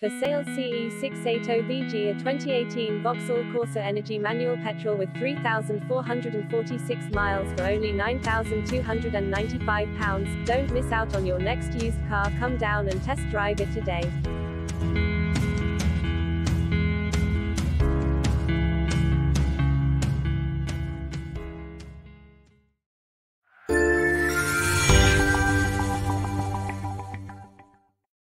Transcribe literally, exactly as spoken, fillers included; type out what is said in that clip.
For sale C E six eighty V G, a twenty eighteen VAUXHALL Corsa Energy manual petrol with three thousand four hundred forty-six miles for only nine thousand two hundred ninety-five pounds. Don't miss out on your next used car. Come down and test drive it today.